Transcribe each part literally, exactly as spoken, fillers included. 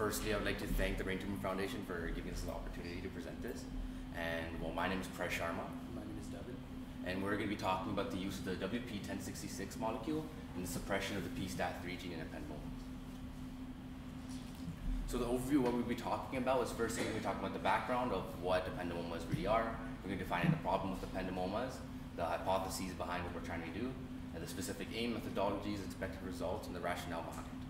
firstly, I would like to thank the Brain Tumor Foundation for giving us the opportunity to present this. And well, my name is Presh Sharma. My name is Devin. And we're going to be talking about the use of the W P ten sixty-six molecule and the suppression of the p STAT three gene in ependymomas. So the overview of what we'll be talking about is first we're going to be talking about the background of what ependymomas really are. We're going to define the problem with ependymomas, the hypotheses behind what we're trying to do, and the specific aim, methodologies, expected results, and the rationale behind it.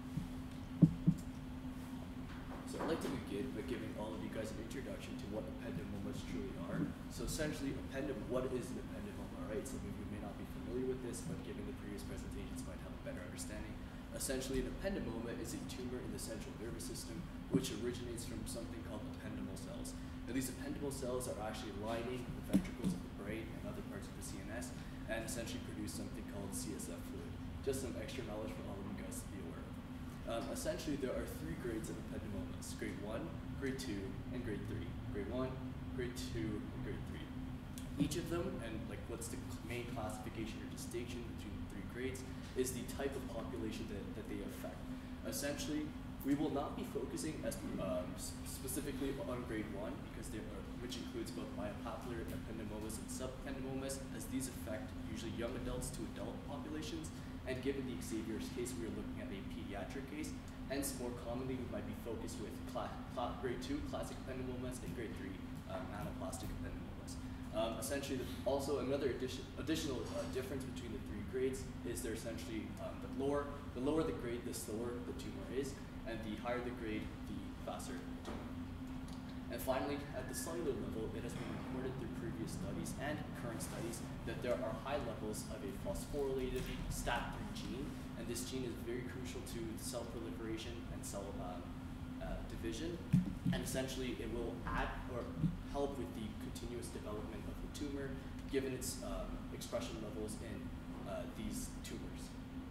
So I'd like to begin by giving all of you guys an introduction to what ependymomas truly are. So essentially, ependym what is an ependymoma, right? Some of you may not be familiar with this, but given the previous presentations might have a better understanding. Essentially, an ependymoma is a tumor in the central nervous system, which originates from something called ependymal cells. Now, these ependymal cells are actually lining the ventricles of the brain and other parts of the C N S, and essentially produce something called C S F fluid. Just some extra knowledge for all of you guys to be aware of. Um, essentially, there are three grades of ependymomas: grade one, grade two, and grade three. Grade one, grade two, and grade three. Each of them, and like what's the main classification or distinction between the three grades, is the type of population that, that they affect. Essentially, we will not be focusing as um, specifically on grade one, because they are, which includes both myopapillary ependymomas and subependymomas, as these affect usually young adults to adult populations. And given the Xavier's case, we are looking at a pediatric case. Hence, more commonly, we might be focused with grade two classic ependymomas and grade three um, anaplastic ependymomas. Um, essentially, the, also another addition, additional uh, difference between the three grades is they're essentially um, the lower the lower the grade, the slower the tumor is, and the higher the grade, the faster the tumor. And finally, at the cellular level, it has been reported through previous studies and current studies that there are high levels of a phosphorylated STAT three gene, and this gene is very crucial to cell proliferation and cell um, uh, division, and essentially it will add or help with the continuous development of the tumor, given its um, expression levels in uh, these tumors.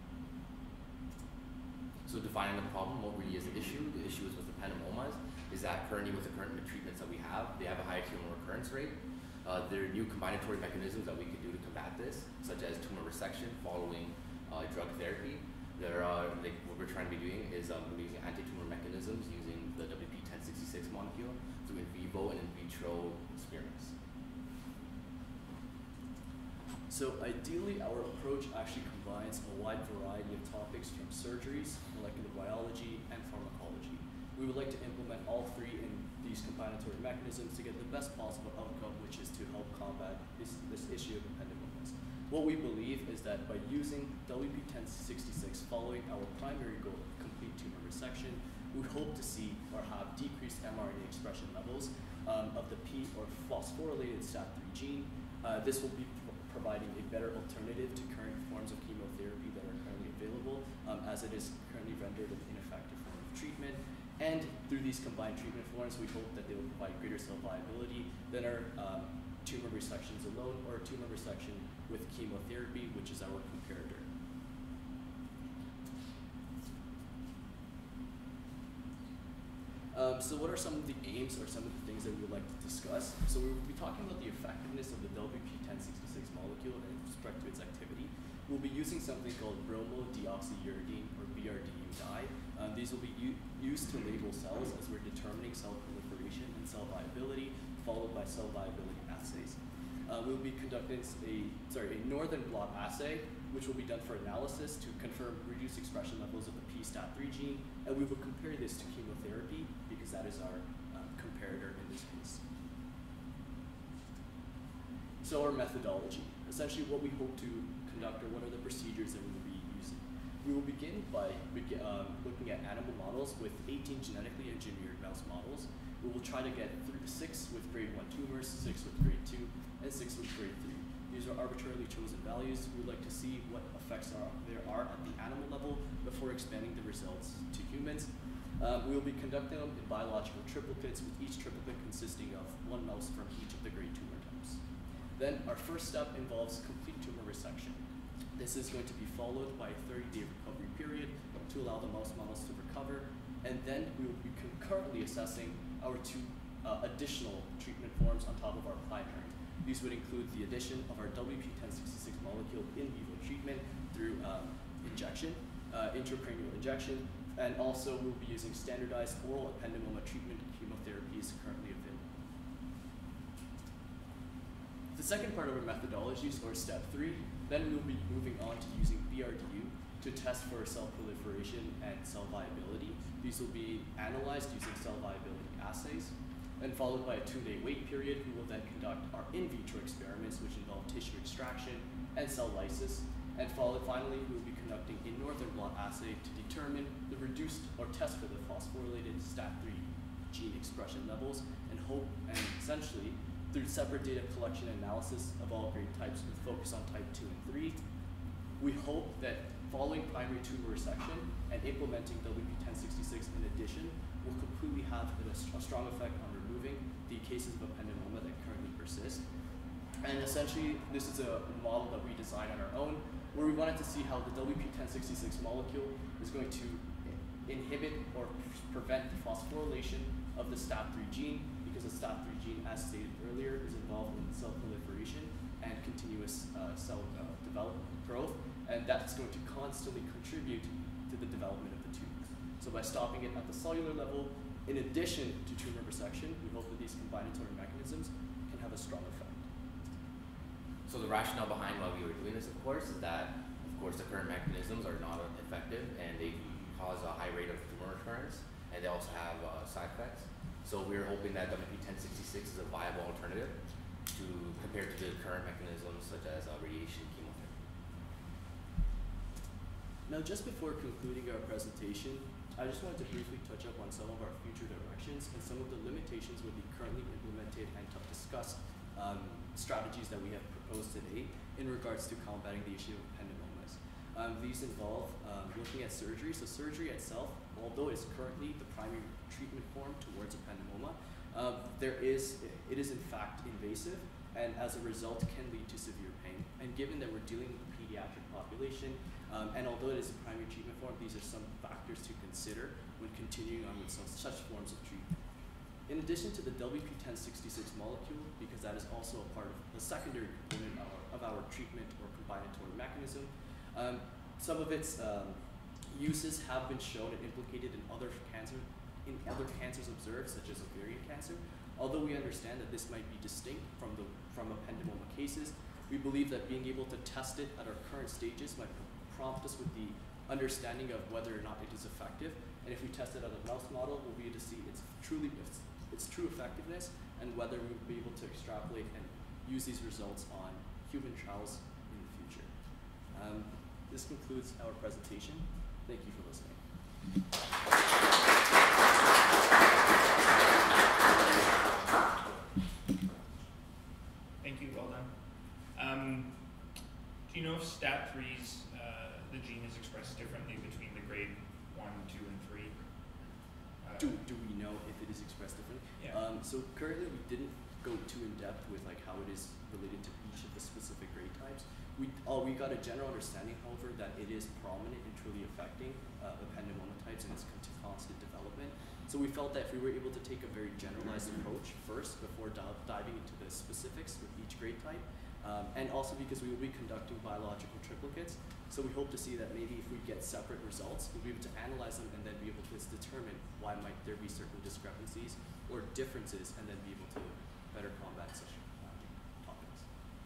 So defining the problem, what really is the issue? The issue is with the ependymomas is that currently with the current treatments that we have, they have a high tumor recurrence rate. Uh, there are new combinatory mechanisms that we can do to combat this, such as tumor resection following uh, drug therapy. There are, like, what we're trying to be doing is um, we're using anti-tumor mechanisms using the W P ten sixty-six molecule through in vivo and in vitro experiments. So ideally, our approach actually combines a wide variety of topics from surgeries, molecular biology, and pharmacology. We would like to implement all three in these combinatory mechanisms to get the best possible outcome, which is to help combat this, this issue of ependymomas. What we believe is that by using W P ten sixty-six following our primary goal of complete tumor resection, we hope to see or have decreased m R N A expression levels um, of the P or phosphorylated STAT three gene. Uh, this will be providing a better alternative to current forms of chemotherapy that are currently available, um, as it is currently rendered an ineffective form of treatment. And through these combined treatment forms, we hope that they will provide greater cell viability than our um, tumor resections alone, or tumor resection with chemotherapy, which is our comparator. Um, so what are some of the aims or some of the things that we would like to discuss? So we will be talking about the effectiveness of the W P ten sixty-six molecule in respect to its activity. We'll be using something called bromodeoxyuridine, or B R D U dye. Um, these will be used to label cells as we're determining cell proliferation and cell viability, followed by cell viability assays. Uh, we'll be conducting a, sorry, a northern blot assay, which will be done for analysis to confirm reduced expression levels of the p STAT three gene, and we will compare this to chemotherapy because that is our uh, comparator in this case. So our methodology, essentially what we hope to conduct, or what are the procedures that we will be using. We will begin by um, looking at animal models with eighteen genetically engineered mouse models. We will try to get three to six with grade one tumors, six with grade two, and six with grade three. These are arbitrarily chosen values. We would like to see what effects are, there are at the animal level before expanding the results to humans. Uh, we will be conducting them in biological triplicates, with each triplicate consisting of one mouse from each of the grade tumor types. Then our first step involves complete tumor resection. This is going to be followed by a thirty day recovery period to allow the mouse models to recover, and then we will be concurrently assessing our two uh, additional treatment forms on top of our primary. These would include the addition of our W P ten sixty-six molecule in vivo treatment through um, injection, uh, intracranial injection, And also, we'll be using standardized oral ependymoma treatment chemotherapy is currently available. The second part of our methodologies, or step three, then we'll be moving on to using B R D U to test for cell proliferation and cell viability. These will be analyzed using cell viability assays, and followed by a two-day wait period. We will then conduct our in vitro experiments, which involve tissue extraction and cell lysis. And followed, finally, we will be conducting a northern blot assay to determine the reduced or test for the phosphorylated STAT three gene expression levels, and hope, and essentially, through separate data collection and analysis of all grade types with focus on type two and three, we hope that following primary tumor resection and implementing W P ten sixty-six in addition will completely have a, a strong effect on removing the cases of ependymoma that currently persist. And essentially, this is a model that we designed on our own, where we wanted to see how the W P ten sixty-six molecule is going to inhibit or prevent the phosphorylation of the STAT three gene, because the STAT three gene, as stated earlier, is involved in cell proliferation and continuous uh, cell uh, development growth, and that's going to constantly contribute to the development of the tumor. So by stopping it at the cellular level, in addition to tumor resection, we hope that these combinatory mechanisms can have a strong effect. So the rationale behind why we were doing this, of course, is that, of course, the current mechanisms are not effective, and they cause a high rate of tumor recurrence, and they also have uh, side effects. So we're hoping that W P ten sixty-six is a viable alternative to compare to the current mechanisms such as uh, radiation chemotherapy. Now, just before concluding our presentation, I just wanted to briefly touch up on some of our future directions and some of the limitations with the currently implemented and discussed um, strategies that we have proposed today in regards to combating the issue of ependymomas. Um, these involve um, looking at surgery. So surgery itself, although it's currently the primary treatment form towards ependymoma, uh, there is, it is in fact invasive, and as a result can lead to severe pain. And given that we're dealing with a pediatric population, um, and although it is a primary treatment form, these are some factors to consider when continuing on with some, such forms of treatment. In addition to the W P ten sixty-six molecule, because that is also a part of the secondary component of our, of our treatment or combinatory mechanism, um, some of its um, uses have been shown and implicated in other cancer, in other cancers observed, such as ovarian cancer. Although we understand that this might be distinct from the from ependymoma cases, we believe that being able to test it at our current stages might prompt us with the understanding of whether or not it is effective. And if we test it at a mouse model, we'll be able to see its truly its, its true effectiveness, and whether we'll be able to extrapolate and use these results on human trials in the future. Um, this concludes our presentation. Thank you for listening. Thank you, well done. Um, do you know if STAT three's, uh, the gene is expressed differently between the grade one, two, and three? Uh, Do, do we know if it is expressed differently? Yeah. Um, so currently we didn't go too in depth with like how it is related to each of the specific grade types. We, all, we got a general understanding, however, that it is prominent in truly affecting uh, ependymoma types and its constant development. So we felt that if we were able to take a very generalized approach first before diving into the specifics with each grade type, um, and also because we will be conducting biological triplicates, so we hope to see that maybe if we get separate results, we'll be able to analyze them and then be able to determine why might there be certain discrepancies or differences, and then be able to better combat such um, topics.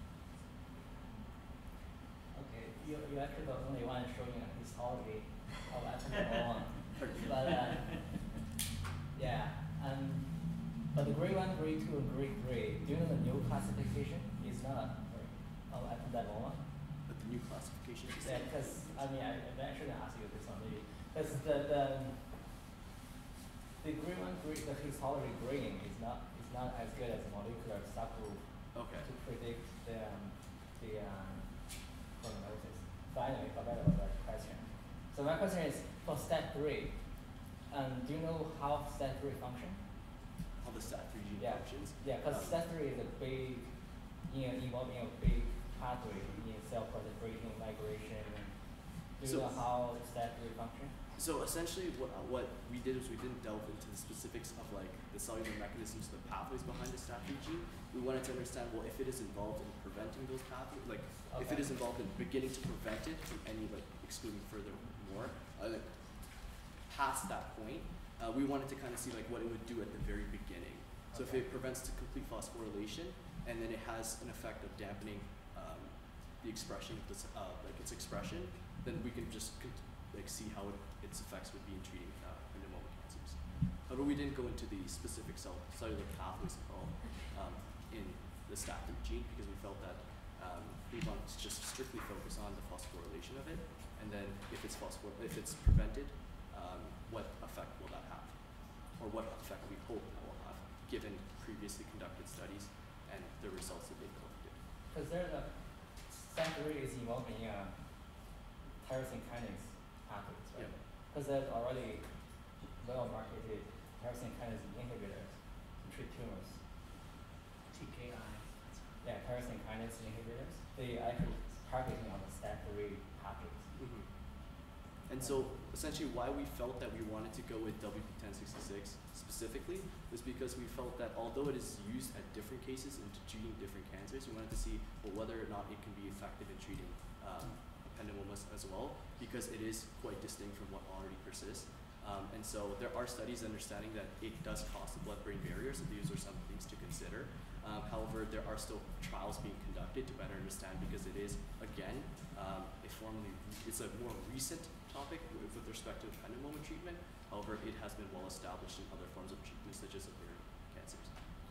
Okay, you, you're actually the only one showing a histology of ependymoma. But uh, yeah, um, but the grade one, grade two, and grade three, do you know the new classification is not of ependymoma? But the new classification is Yeah, because I mean, I, I'm actually gonna ask you this one maybe, because the the the grade one, grade the histology grading is not is not as good as molecular subgroup okay. to predict the um, the um, prognosis. So anyway, forget about that question. So my question is for STAT three. Um, do you know how STAT three function? How the STAT three gene Yeah. functions? Yeah, because Um, STAT three is a big, you know, involving a big pathway in cell proliferation, migration. Do you So- know how STAT three function? So essentially, what uh, what we did was we didn't delve into the specifics of like the cellular mechanisms, the pathways behind the STAT three gene. We wanted to understand, well, if it is involved in preventing those pathways, like if it Okay. is involved in beginning to prevent it from any like excluding further more. Uh, like, past that point, uh, we wanted to kind of see like what it would do at the very beginning. So Okay. if it prevents the complete phosphorylation, and then it has an effect of dampening um, the expression of this, uh, like its expression, then we can just con like see how it, its effects would be in treating uh, ependymoma cancers. However, we didn't go into the specific cell cellular pathways at all um, in the S T A T three gene because we felt that um, we wanted to just strictly focus on the phosphorylation of it, and then if it's phosphor if it's prevented, um, what effect will that have, or what effect we hope it will have, given previously conducted studies and the results that they collected. Because there's a S T A T three is involved in uh, tyrosine kinase pathways, right? Yeah. Because there's already well marketed tyrosine kinase inhibitors to treat tumors. T K I. Yeah, tyrosine kinase inhibitors. They actually targeting on the S T A T three pathways. Mm-hmm. And so essentially why we felt that we wanted to go with W P ten sixty-six specifically was because we felt that although it is used at different cases in treating different cancers, we wanted to see well, whether or not it can be effective in treating um, ependymomas as well, because it is quite distinct from what already persists. Um, and so there are studies understanding that it does cross the blood-brain barrier, so these are some things to consider. Um, however, there are still trials being conducted to better understand because it is, again, um, a formally, it's a more recent topic with, with respect to ependymoma treatment. However, it has been well established in other forms of treatment such as ovarian cancers.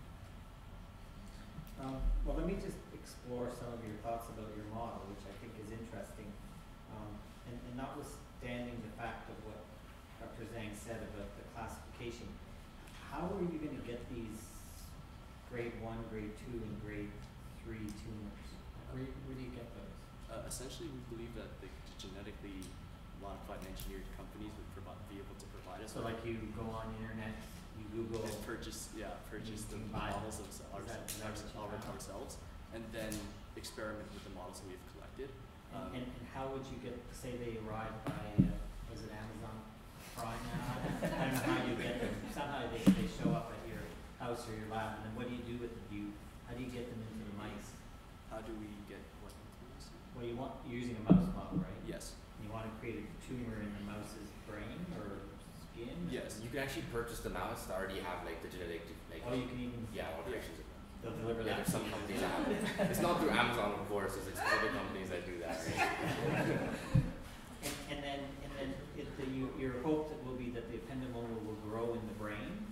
Um, well, let me just explore some of your thoughts about your model, which I think is interesting. Um, and, and notwithstanding the fact of what Doctor Zhang said about the classification, how are you going to get these grade one, grade two, and grade three tumors? Where, where do you get those? Uh, essentially, we believe that the genetically modified and engineered companies would provide, be able to provide us. So like you go on the internet, you Google. And purchase, yeah, purchase the You can buy it. models themselves, Is that- is that what you our, found? ourselves, and then experiment with the models that we've collected. And, Um, and, and how would you get, say they arrive by, uh, was it Amazon Prime now? I don't know how you get them. Somehow they, they show up at your house or your lab, and then what do you do with them? Do you, how do you get them into the mice? how do we get what influence? Well, you want, you're using a mouse model, right? Yes. You want to create a tumor in the mouse's brain or skin? Yes. You can actually purchase the mouse that already have like the genetic, like Or you can even, yeah, alterations in them. they'll deliver Yeah, that there's to some you. companies that have it. It's not through Amazon, of course. There's like specific companies that do that. Right? And, and then, and then it, the, you, your hope that will be that the ependymoma will grow in the brain?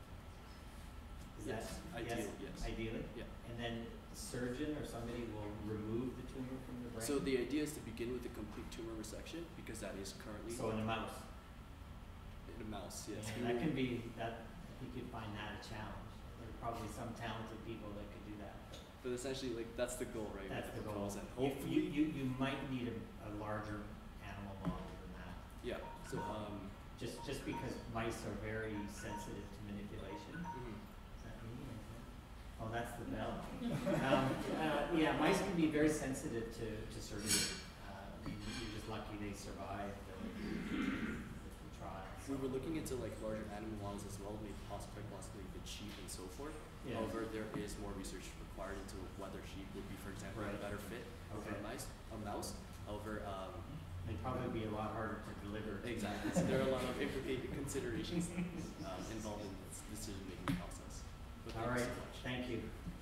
Is Yes. that, Ideally, yes? yes. Ideally? Yeah. And then the surgeon or somebody will remove the tumor from the brain? So the idea is to begin with a complete tumor resection because that is currently So in a mouse? in a mouse. Yes. And that can be, that, I think you'd find that a challenge. There are probably some talented people that could do that. But But essentially, like that's the goal, right? that's with the goal. proposal. And You, hopefully, you, you, you might need a, a larger animal model than that. yeah. So um. Just, just because mice are very sensitive to manipulation. mhm. Is that me? Oh, that's the bell. um, uh, yeah, mice can be very sensitive to, to surgery. Uh, I mean, you're just lucky they survived the, the trials. We were looking into like larger animal models as well, maybe possibly, possibly the sheep and so forth. Yeah. However, there is more research required into whether sheep would be, for example, Right. a better fit over Okay. a mice, a mouse. However, um, They'd probably be a lot harder to deliver. exactly. So there are a lot of implicated considerations um, involved in this decision-making process. But All thank you right, so much. thank you.